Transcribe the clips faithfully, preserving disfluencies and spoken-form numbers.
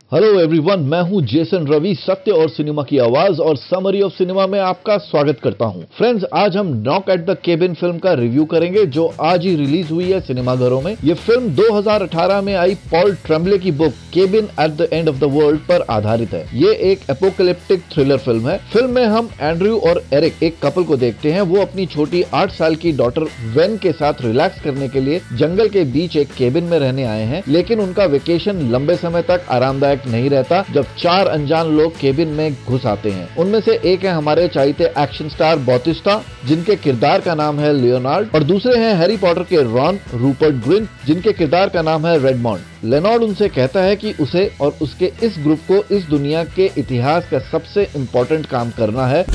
Hello everyone, मैं हूं Jason Ravi, सत्य और सिनेमा की आवाज और समरी ऑफ सिनेमा में आपका स्वागत करता हूं। फ्रेंड्स, आज हम knock at the cabin film का रिव्यू करेंगे जो आज ही रिलीज हुई है सिनेमाघरों में। ये फिल्म दो हज़ार अठारह में आई पॉल ट्रेम्बले की book cabin at the end of the world पर आधारित है। ये एक एपोकलिप्टिक थ्रिलर फिल्म है। फिल्म में हम एंड्रयू और एरिक, एक कपल को देखते हैं। वो अपनी छोटी आठ साल की डॉटर वेन के साथ रिलैक्स करने के लिए जंगल के बीच एक केबिन में रहने आए हैं, लेकिन उनका वेकेशन लंबे समय तक आरामदायक नहीं रहता जब चार अनजान लोग केबिन में घुस आते हैं। उनमें से एक है हमारे चाहते एक्शन स्टार बातिस्टा, जिनके किरदार का नाम है लियोनार्ड, और दूसरे हैं हैरी पॉटर के रॉन, रूपर्ट ग्रिंट, जिनके किरदार का नाम है रेडमॉन्ड। लेनॉर्ड उनसे कहता है कि उसे और उसके इस ग्रुप को इस दुनिया के इतिहास का सबसे इम्पोर्टेंट काम करना है।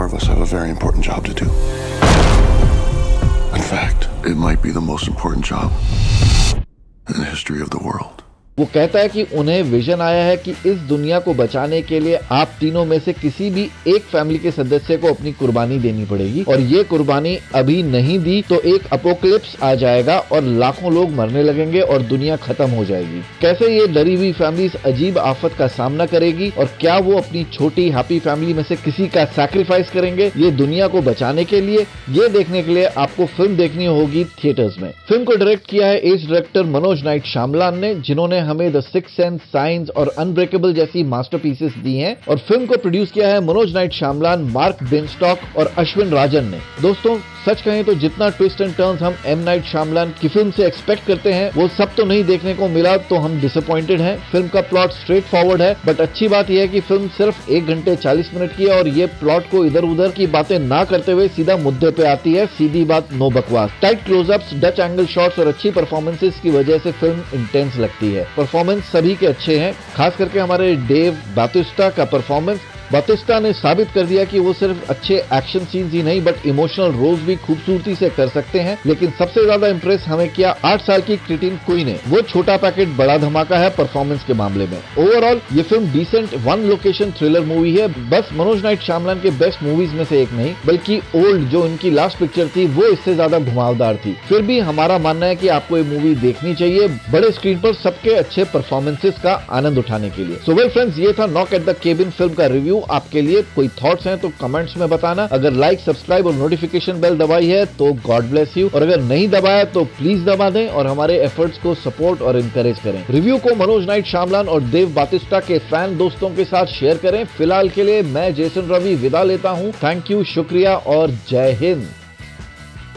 In fact, it might be the most important job in the history of the world. वो कहता है कि उन्हें विजन आया है कि इस दुनिया को बचाने के लिए आप तीनों में से किसी भी एक फैमिली के सदस्य को अपनी कुर्बानी देनी पड़ेगी, और ये कुर्बानी अभी नहीं दी तो एक अपोकलिप्स आ जाएगा और लाखों लोग मरने लगेंगे और दुनिया खत्म हो जाएगी। कैसे ये डरी हुई फैमिली इस अजीब आफत का सामना करेगी और क्या वो अपनी छोटी हैप्पी फैमिली में से किसी का सैक्रिफाइस करेंगे ये दुनिया को बचाने के लिए, ये देखने के लिए आपको फिल्म देखनी होगी थिएटर्स में। फिल्म को डायरेक्ट किया है एज डायरेक्टर मनोज नाइट श्यामलान ने, जिन्होंने हमें द सिक्स्थ सेंस, साइंस और अनब्रेकेबल जैसी मास्टरपीसेस दी हैं, और फिल्म को प्रोड्यूस किया है Manoj Night Shyamalan, Marc Bienstock और अश्विन राजन ने। दोस्तों, सच कहें तो जितना ट्विस्ट एंड टर्न्स हम एम नाइट श्यामलान की फिल्म से एक्सपेक्ट करते हैं वो सब तो नहीं देखने को मिला, तो हम डिसअपॉइंटेड हैं। फिल्म का प्लॉट स्ट्रेट फॉरवर्ड है, बट अच्छी बात यह है कि फिल्म सिर्फ एक घंटे चालीस मिनट की है और ये प्लॉट को इधर उधर की बातें ना करते हुए सीधा मुद्दे पे आती है। सीधी बात, नो बकवास। Tight closeups, Dutch angle shots और अच्छी परफॉर्मेंसेस की वजह से फिल्म इंटेंस लगती है। परफॉर्मेंस सभी के अच्छे हैं, खास करके हमारे डेव बातिस्टा का परफॉर्मेंस। बातिस्टा ने साबित कर दिया कि वो सिर्फ अच्छे एक्शन सीन्स ही नहीं बट इमोशनल रोल्स भी खूबसूरती से कर सकते हैं। लेकिन सबसे ज्यादा इंप्रेस हमें किया आठ साल की क्रिटिन कुई ने। वो छोटा पैकेट बड़ा धमाका है परफॉर्मेंस के मामले में। ओवरऑल ये film decent one location thriller movie है। बस मनोज नाइट श्यामलान के बेस्ट मूवीज में से एक नहीं, बल्कि ओल्ड जो इनकी लास्ट पिक्चर थी वो इससे ज्यादा घुमावदार थी। फिर भी हमारा मानना है कि आपको ये मूवी देखनी चाहिए बड़े स्क्रीन पर सबके अच्छे परफॉर्मेंसेस का आनंद उठाने के लिए। सो वेल फ्रेंड्स, ये था knock at the cabin film का रिव्यू। आपके लिए कोई थॉट्स हैं तो कमेंट्स में बताना। अगर लाइक, सब्सक्राइब और नोटिफिकेशन बेल दबाई है तो गॉड ब्लेस यू, और अगर नहीं दबाया तो प्लीज दबा दें और हमारे एफर्ट्स को सपोर्ट और इंकरेज करें। रिव्यू को मनोज नाइट श्यामलान और देव बातिस्टा के फैन दोस्तों के साथ शेयर करें। फिलहाल के लिए मैं जेसन रवि विदा लेता हूं। थैंक यू, शुक्रिया और जय हिंद।